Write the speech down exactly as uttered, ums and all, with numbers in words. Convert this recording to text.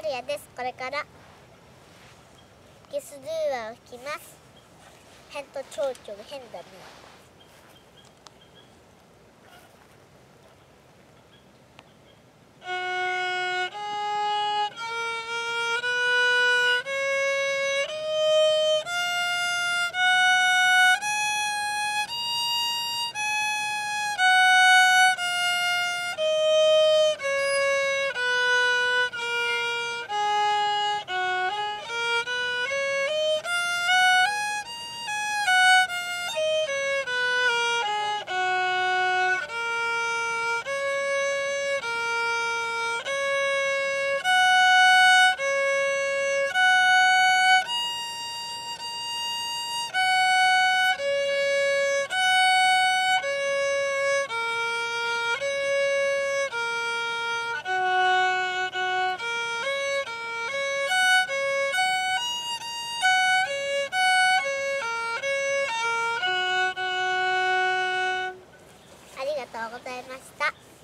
リアです。これからゲスドゥーアを吹きます。変と蝶々変だね。ありがとうございました。